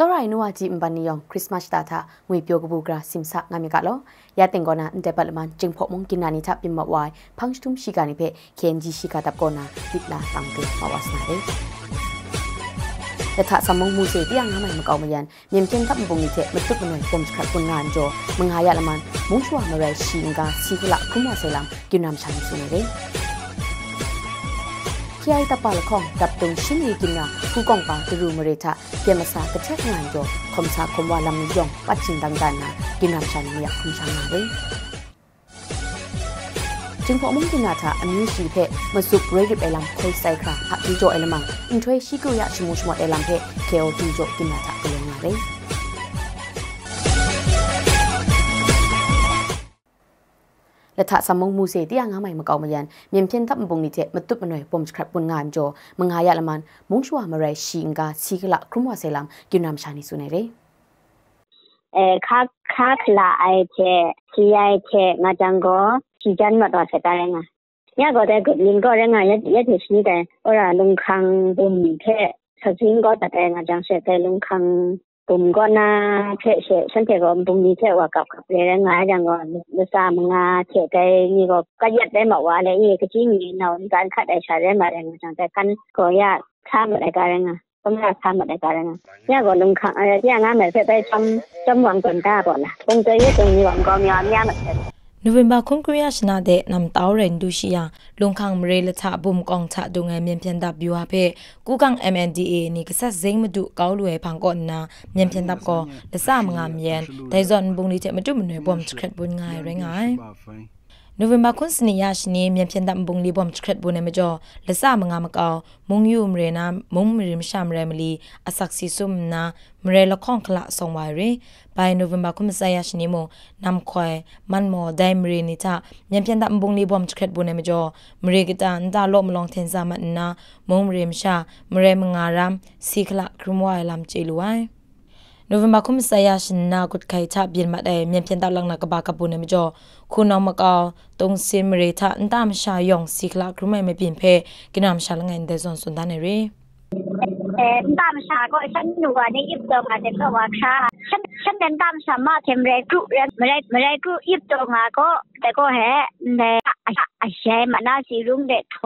Sora inu aji mbaniyon Christmas data ngui pyogabugra simsa ngamikalo ya tengona ndepalman jingpok mong kinani tap pimawai pangshtum shigani pe KNG shikatap kona ditla tangke mawasnare Letha samong muse tiang ngamai makaumayan mimken tap mbungi te metuk menoi pom skrat pun nganjo menghaya laman mungshwa marai shinga sikula kuma selam kinam chani sunere Kiai tapal kong taptung shimi kina hukong pa turu mereta piamasa kecek nganjo komsa komwa lam yong pacin dangdana kinam chan miyak kumsangare Jingpo mung kinata amu shipe masuk redip elam koi saikra hak dijo elamang intwe shiku ya shimu shmot elam pe keo dijo kinata kelongare Letha samong muse tiang ngamai makaumayan mimken tap mbung ni te metup menoi pom skrat pun nganjo menghaya laman mungshwa marai shinga sikla krumwa selam kinam chani sunere kha khla ai che kiai che ngajango sijan ma da setarenga ya go de gudlin go renga ya de shi de ora lungkhang bum the sajing go da de ngajang se de lungkhang bum go na che che san che go bum ni che wa kap kap le nga jang go le sa nga che de ni go ka yat de ma wa le ye ka chi ni no kan khat de sha de ma de ngajang de kan go ya kha ma de ka renga cũng là tham một đại ca này, nhà còn lùng khang, nhà ngã mẹ phải tay trong vòng tuần ta bọn là, công ty từng nhiều con nhỏ nhà mẹ. November Korea shna de nam taw ren du shia lungkhang mre la tha bum kong tha du ngai myen pyan dap yu ha phe kukang MNDA ni kasat zeng madu kaw lue phang kon na myen pyan dap ko la sa nga myen dai zon bung ni the matu mnoi bom skret bun ngai re ngai November kun sni ya shni myen pyan dap bung li bom skret bun ne jo la sa nga ma kaw mung yu mre na mung mrim sham re mli asak si sum na mre la khong khla song wai re by November kun sa ya shni mo nam khoi man mo dai mre ni tha myen pyan dap bung li bom skret bun ne jo mre gita nda lo mlong then sa ma na mung mrim sha mre nga ram si khla krumwa lam che luai November kum saya shna gut khai tha bin ma dai myen pyan dap lang na ka ba ka bu ne jo khunong ma ka tong sim re tha ndam sha yong si khla krumai me bin phe kinam sha lang en de zon sun da ne re ndam sha ko san nu wa ni ip to ma de ko wa kha san den ndam sha ma them re gru re gru ip to ma ko de ko he de a she ma na si rung de tho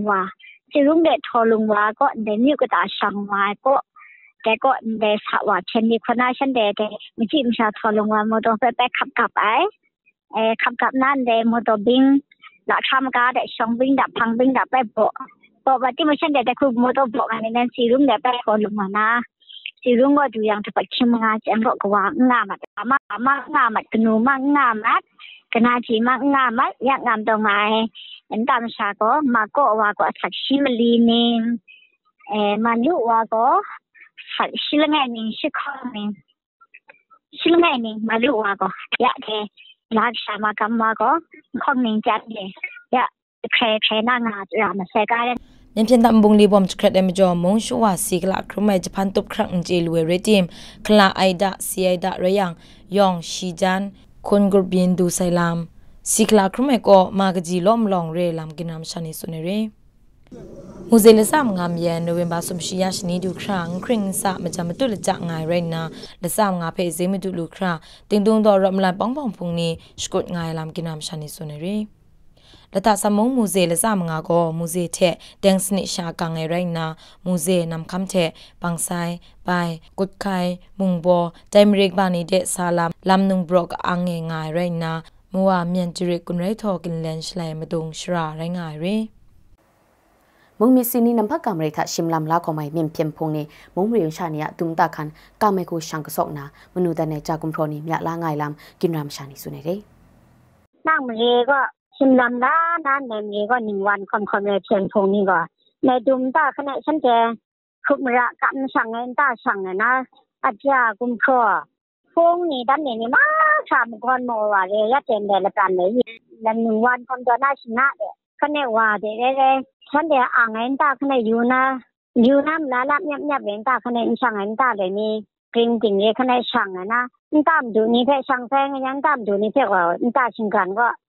lung wa ko de ni ko ta sang wa koแต่ก็เดสาวเช่นนี้คนน่าฉันเดมิจิมชาทอลงว่ามอดไปขับกับไอขับกับนั่นเดมอดบิงหลักทำการเดชงบิงดับพังบิงดับไปบอกว่าที่มันฉันเดแต่คือมอดบอกอันนี้นั่นซีรุ่งเดไปทอลงมานะซีรุ่งก็ดูอย่างจะไปชิมงานจะบอกว่างามัดงามัดกนูมางามัดกนาจีมางามัดอยากงามตรงไหนเห็นตามชาก็มาก็ว่าก็สักชิมลีนี่มาลุว่าก็ชิลงไงนี่ชิคอนี่ชิลงไงนี่มาดูว่าก็อยากแค่รักษามากรรมว่าก็คงนิ่งจัดเลยอยากแค่นั่งงานจะมาเสกอะไรยังเพียงตามบุงลีบอมสครัดเดมจอมงชัวสิกละครุมไอจะพันตุบครั้งเจลเวเรติมคลาไอดาซีไอดาเรียงยองชีจันคนกรุบินดูไซลามสิกละครุมไอก็มากจีล้อมลองเรลามกินน้ำชานิสุเนเรมูเซลซ่ามงามยันโนเวมบาสมชิยาชนีดูครั้งคริงซ่ามันจะมาตุลจักง่ายไรนะละซ่ามงาเพเซมาดูลูคราติงดงดอรำลายป้องป้องพุงนี้สกุดง่ายลำกินน้ำชานิสุนเรละตาสมองมูเซลซ่ามงาก็มูเซเทแดงสนิชากังไงไรนะมูเซนำคำเทปังไซไปกุดไข่มุงโบใจมริกบานีเดซาลามลำนุงบรอกอังเงง่ายไรนะมัวเมียนจิริกุนไรทอกินเลนชไลมาดงชราไรง่ายเรมงมีสินีนำพักกามเรทะชิมลำลาของไม่เมียนเพียงพงนี้มงเรียงชาเนียตุมตาคันกามไม่กูช่างกระสอกนามนุษย์แต่ในจากุมพรณีมีลาง่ายลำกินรำชานิสุนัยเร่นั่งเมย์ก็ชิมลำล้านั่นในเมย์ก็1 วันคนเลยเพียงพงนี้ก็ในตุมตาขณะฉันจะคุมระกำช่างเงินตาช่างเงินนะอาจจะกุมพรพงนี้ด้านนี้มาสามคนโมว่าเลยยัดเต็มเลยละกันเลยแล้ว1 วันคนจะได้ชนะเลยขณะว่าเดี๋ยวฉันเดี๋ยวอ่างเงินตาขณะอยู่น้ำแล้วเงียบเงินตาขณะช่างเงินตาเลยนี่กริ้งจริงเลยขณะช่างนะตามดูนี่เพื่อช่างแพงยังตามดูนี่เพื่อว่าตาชิงกันก็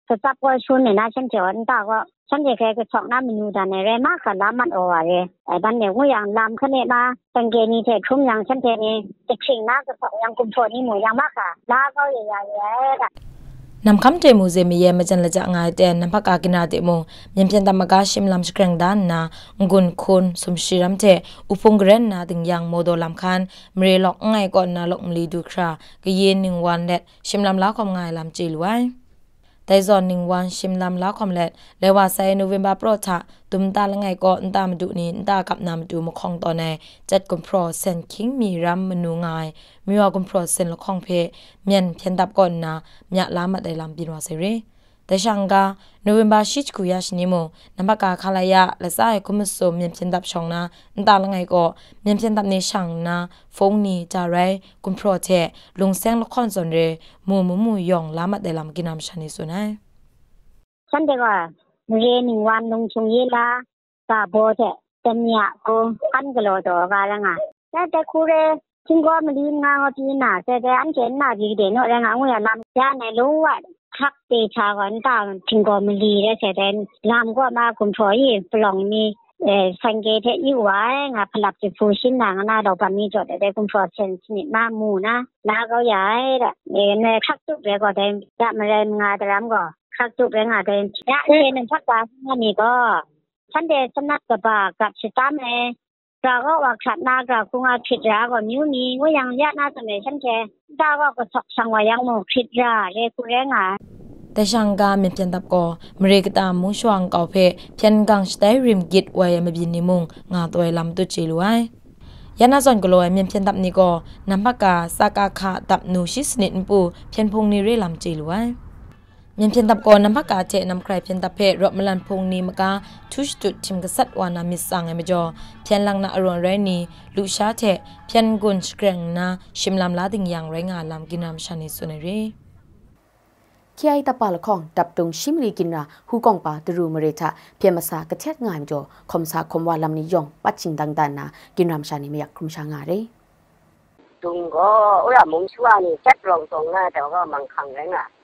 จะจับก็ชุนเนี่ยนะฉันเจอตาก็ฉันจะแค่ก็ชอบน้ำมันอยู่แต่ในแรงมากกับน้ำมันอ่อนเลยไอ้บ้านเนี่ยก็อย่างลำขึ้นเนี่ยมาตังเกนี่เทชุ่มอย่างฉันเทนี่จะชิงน้ำกับสองอย่างกุมโซนี่หมูอย่างมากค่ะลาก็ใหญ่ๆเลยนำคำเจมูเซมีเยมจันละจะง่ายแต่นำพักอากินาเตมูมีเพียงตามกาชิมลำสกรังด้านนะงุนคนสมชีรำเจอุปงเกรนนะถึงยังโมโดลำคันมเรลอกง่ายก่อนนะลอกมลีดูคราก็เย็น1 วันเด็ดชิมลำล้าความง่ายลำจีลไว้แต่จอน1 วันชิมลำล้าความเล็ดและว่าใส่โนเวมบาโปรชะตุมตาละไงก็ตามดูนี้ตากับนำดูมคองตอนในจัดกุมโปรเซนคิงมีรำมนูง่ายมีว่ากุมโปรเซนละคองเพเมียนเพียนดับก่อนนะมีลามาได้ลำบินว่าเสรีแต่ช่างกาโนเวมบาชิชกุยาชนิโมนำปากาคาลายะและสายคุมสมเมียนเพียนดับช่องนะตาละไงก็เมียนเพียนดับในช่างนะฟงนี้จะไรกุมโปรเทลงแสงละครส่วนเรมูยองลามาได้ลำกินน้ำชันในส่วนไหนฉันเด็กว่าเรียน1 วันลงชงเยลาตาโบเทเต็มเนี่ยกูอันกโลดอกาละงะแต่คูเรชิงก็มาลีงาปีน่ะแต่อันเจนน่ะดีเดเนาะละงะงวยลำยาในรู้ว่าทักเตชากันตาชิงก็มาลีแล้วแต่ลำก็มาคุมพอยปล่องมีสังเกตอยู่ว่างะพลับจะฟูชินนางน่าดอกปามีจดได้คุมพอเซนสนิทมาหมู่นะลาก็ใหญ่ละในทักตุกแล้วก็ได้จะมาเรียนงานแต่ลำก็คักจุกแรงอาเดินยะเรียนพักตานี่ก็ฉันเดชนัดกับปากกับชิตามเอเราก็ว่าขัดนากับคุงอาคิดราก็นิ้วนี้ว่ายังยะน่าจะไม่ฉันแค่ดาก็ก็สังวายังโมคิดราเรกุแรงอ่ะแต่ช่างกาเมียนเพียนตับก็มเรกตามมุงชวงเก่าเพเพียนกังสไตริมกิดไว้มาบินนิมุงงาตัวลำตุจิลไว้ยานาซอนกลอยเมียนเพียนตับนี้ก็นำปากกาสากาคาตับนูชิสนิดปูเพียนพงนี้เรลำจิลไว้เมียนเพียนตับก่อนนำพักกาเจนำใครเพียนตับเพรบมลันพงนีมกาทุชจุดชิมกษัตริย์วานามิสังเอเมจอเพียนลังนาอรอนไรนีลูชาเทเพียนกุนสเกรงนาชิมลำลาดิงยังไรงาลำกินามชานิสุนเรขี้ไอตาปาละของดับตรงชิมลีกินราฮูกองปาตรูมเรทะเพียมสากระเทศง่ายมจ่อคมสาคมวาลำนิยองปัจจิงดังดันนากินรามชานิไม่อยากครุมชางาเรตรงก็ว่ามุงชัวนี่จัดลงตรงนะแต่ก็มังคังเลยนะ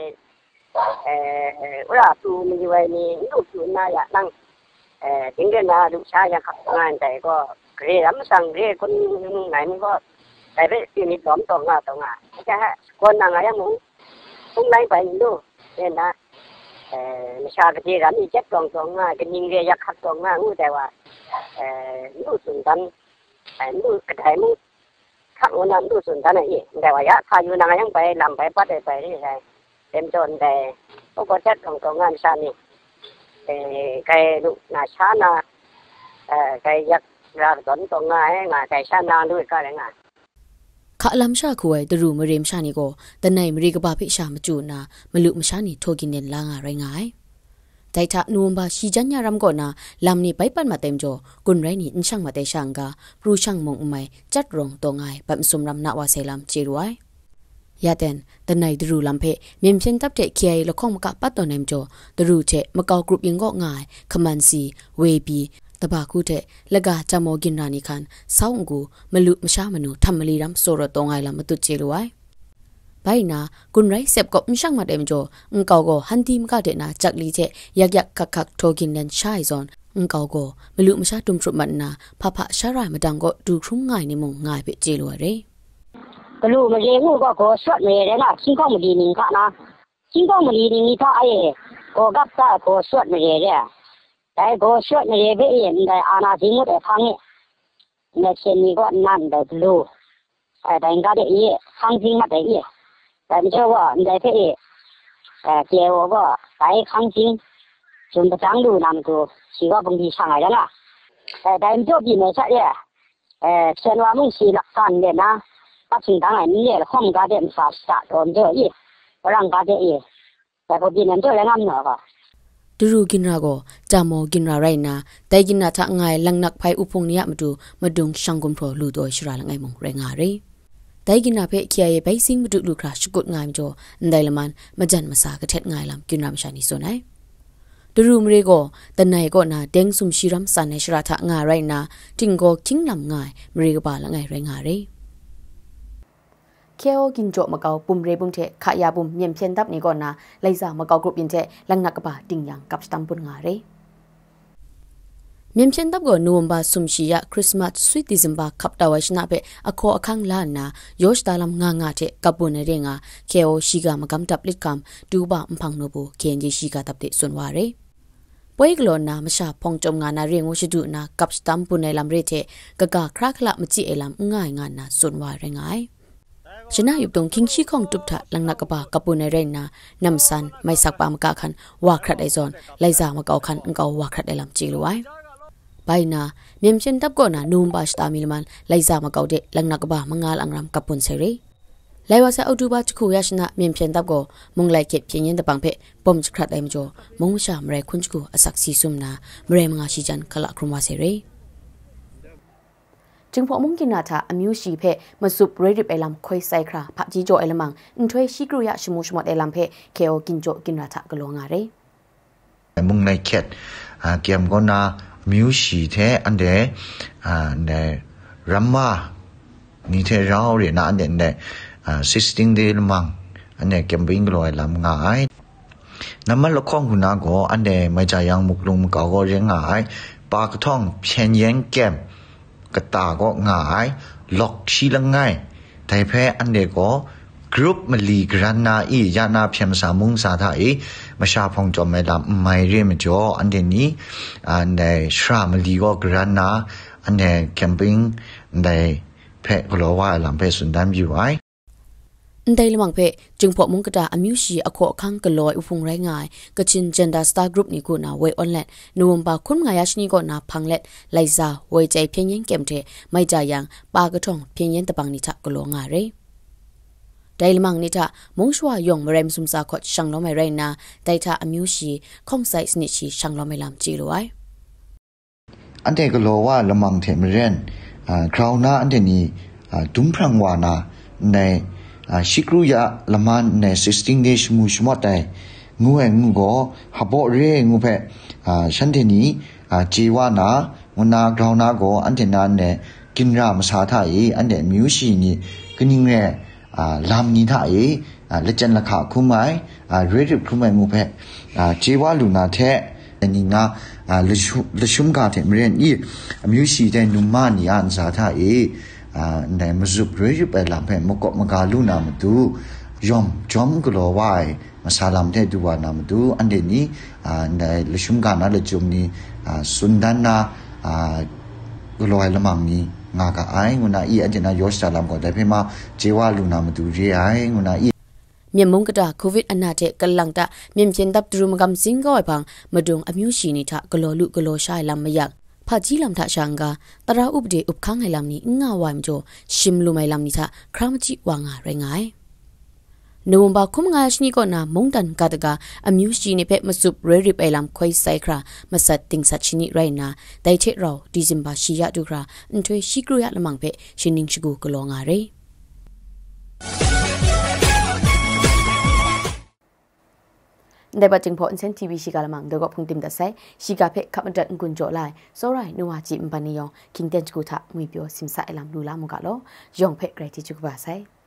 ว่าตูมีไว้นี่ลูกอยู่น่าอยากนั่งถึงกันนะลูกชายอยากขับงานแต่ก็เรียนสั่งเรียนคนไหนมันก็แต่ไปที่นี่ตรงอ่ะจะฮะคนนั่งอะไรมึงต้องไล่ไปดูเนี่ยนะไม่ชาติที่ร้านนี้จัดตรงอ่ะกันยิงเรียอยากขับตรงอ่ะงูแต่ว่าลูกสุนทรลูกกระไดมึงขับวันนั้นลูกสุนทรนี่แต่ว่าอยากพาอยู่นั่งยังไปลำไปปัดไปนี่ไงเต็มจนแต่ก็จัดตรงงานชานี่ไก่ลูกนาชานาไก่ยักษ์ราตนตรงงานไก่ชานาด้วยก็ได้งานข้าลำชาคุยตรูมเรียมชานี่ก็แต่ในมรีกบาพิชามจูนามาลุมชานี่ทกินเนลางอะไรง่ายแต่ถ้านูมบาชีจันยารำก่อนนะลำนี้ไปปั่นมาเต็มจ่อกุนไรนี่อินช่างมาแต่ช่างกาปรูช่างมองไม่จัดรองตัวง่ายแบบสมรำนักว่าเซลามจีรวยยาเต็นแต่ในตรูลำเพเมียนเพียนตับเจเคียละข้องมกะปัดตัวเนมจ่อตรูเจมกากรุบยังก็ง่ายขมันซีเวบีตบาคูเทละกาจามอกินรานิคันสาวงูมลุมชามนูทำมลีรำโซรตองไงลำมาตุเจรวยไปนะกุนไรเสพก็มช่างมาเต็มจ่อเกาก็ฮันทีมกาเดนะจักลีเจยักคักโทกินเนนชายซอนเกาก็มลุมชาตุมสุมันนาพะชารายมาดังก็ดูครุ่งง่ายในมงง่ายไปเจรวยเร่ก็รู้มาเรียนงูก็สวดเลยนะชิงก็มาดีนิ่งค่ะนะชิงก็มาดีนิ่งนี่ก็ไอ้ก็กับตาก็สวดมาเลยแต่ก็สวดมาเลยไปเองแต่อาณาจิมุดทางนี้ในเช่นนี้ก็นั่นแต่รู้แต่ก็ได้ยี่ทางจริงมาได้ยี่แต่ไม่ใช่ว่าในไปเองเจ้าก็ไปทางจริงจนประจังดูนำตัวชีว่าบางทีช่างอะไรนะแต่ไม่ชอบกินไม่ใช่เช่นว่ามึงชีหลักการเนี่ยนะปัจจุบันนี้เนี่ยห้องการเดินสาสะโดนเจออีกร่างการเดินอีกแต่พอดีนั้นเจอแล้วงั้นเหรอดูรูกินราก็จามอกินราไรนะแต่กินนาทักไงลังนักไพอุพงเนี่ยมาดูช่างกุมโผล่ลูดอยชราละไงมงแรงารีแต่กินนาเพเคียไปซิงมาดูลูกราชกุดไงมจ่อได้ละมันมาจันมาสากระเทศไงลำกินรามชานิโซนไอดูรูมเรก็แต่ไหนก็นาเด้งสุมชีรัมสันในชราทักไงไรนะจิงก็คิงลำไงมเรก็บาละไงแรงารีเคโอกินโจมะเกาปุ่มเรบุมเทขายาบุมเมียมเพียนดับนี้ก่อนนะไลซามะเกากรุบยินเทลังนักบะดิ่งยังกับสตัมปุนงาเรเมียมเพียนดับก่อนนูมบาสุมชียาคริสต์มาสสวีทดิซิมบาขับตาวชนะเปอโคอคังลานนะยอชตาลำงาเทกับบุนเรงาเคโอชิกามะกัมดับลิดกัมดูบาอัมพังโนบุเคนจิชิกาตับเตส่วนวาเรป่วยกลอนนามชาพองจมงานาเรียงวชดุนากับสตัมปุนในลำเรเทกะกาคราคละมจิเอลำง่ายงานนาส่วนวาเรงายชนะอยู่ตรงคิงชีของตุบทะลังนักบะกับปุนในเรนนานำสันไม่สักปามกาคันวาครัดไอซอนไลซามะเกาคันอังเกาวาครัดไอลำจีลไว้ไปนาเมียมเช่นตับก่อนนานูมบาสตามิลมันไลซามะเกาเดลังนักบะมังงาลังรำกับปุนเซรีไลวาซาอุดูบาจุคุยาชนะเมียมเช่นตับก่อมงไลเก็บเพียงยันตะปังเพปอมจะครัดไอมจ่อมงชามเรคุนจุกุอสักซีซุมนามเรมังอาชิจันขลักครุมวาเซรีจึงพอมุงกินนาทาอมิวชีเพมาสุบเรดิบไอลำคอยไซคราพักจีโจไอลมังอินทวยชิกรุยะชมูชมดไอลำเพเคโอกินโจกินนาทากลวงาเรมุงในเขตเกี่ยมก็นามิวชีเทอันเดในรัมมานี่เทเราเรียนอันเดใน16 day ลมังอันเดเกี่ยมบิงกลอยลำง่ายน้ำมันละข้องคุณนาก็อันเดไม่ใจยังมุกลงเก่าก็เรียงง่ายปากท่องเพียงแยงแก้มกระตาก็ง่ายล็อกชีละง่ายไทยแพ้อันเดก็กรุ๊ปมลีกรันนาอียานาเพียมสามุงสาไทยมาชาพงจอมไม่ลำไม่เรียมจ่ออันเดนี้อันเดชรามลีก็กรันนาอันเดแคมปิ้งอันเดแพ้กลัวว่าลำเพสุนดัมอยู่ไว้ได้ละมังเพจึงพอมุงกระดาอมิวชีอโคคังกลอยอุพงไรงายกชินเจนดาสตาร์กรุ๊ปนี่กูนาเวออนแลนนูมบาคุณงายาชนีก็นาพังเล็ดไลซาเวใจเพียงยังเกมเทไม่ใจยังปากระท่องเพียงยังตะบังนิทะกลัวงาเรได้ละมังนิทะมงชัวยองมเรมซุมซาขดช่างล้อไม่ไรนาได้ทะอมิวชีคงใส่สนิชีช่างล้อไม่ลำจีรวยอันเดก็โลว่าละมังเทมเรนคราวหน้าอันเดนี้ดุมพรังวานาในชิกรุยะละมันใน16 days มูชมอดได้งูเองงูก็ฮับเรงูเพฉันเทนี้จีวานางูนากราวนาก็อันเทนานเนี่ยกินรามสาไทยอันเดมิวชีนี่ก็ยิ่งเนี่ยลามนิทายเลจันละขาคุ้มไหมเรดิบคุ้มไหมงูเพจีวาลูนาเทนี่นะเลชุมกาเทมเรนอีมิวชีได้นุ่มมานี่อันสาไทยในมจุบเรื่อยไปลำเพมกมกาลูนามาดูยอมจอมกลัวว่ามาสาลำเทดูว่านามาดูอันเดนี้ในลชุมการนั่นเลยจุมนี้สุนดันนากลัวละมังนี้งากไอ้งูนาอีอันเจนายอสสาลำก็ได้เพิ่มมาเจว่าลูนามาดูเรียไอ้งูนาอีเมียมงกระดาโควิดอันนาเจกลังตะเมียมเชนดับตรูมกำสิงก็ไอพังมาดงอมิวชีนิทะกลัวลุกลัวชายลำไม่อยากพาจีลำทะช่างกาตราอุบเดอุบข้างไห้ลำนี้ง่าวามโจชิมลุไม่ลำนี้ทะครามจีวางอะไรง่ายนูมบาคุมงาชนีก่อนนามงดันกาตกาอมิวชีนิเพมาสุบเรริบไอลำคอยไซครามาสัดติงสัดชนิไรนาได้เทเราดิซิมบาชียะดูคราอันถวยชิกรุยะละมังเพชินิงชิกูกลองาเรได้บัดจึงพออินเซนทีวีชิกาละมังเดก็พุงติมตัดไซชิกาเพขับมันจัดกุนโจไลโซไรนัวจิมปานิยองคิงเตนจุกุทะงุยเปียวซิมซาไอลำลูลามุกะโลยองเพไกรติจุกบาไซ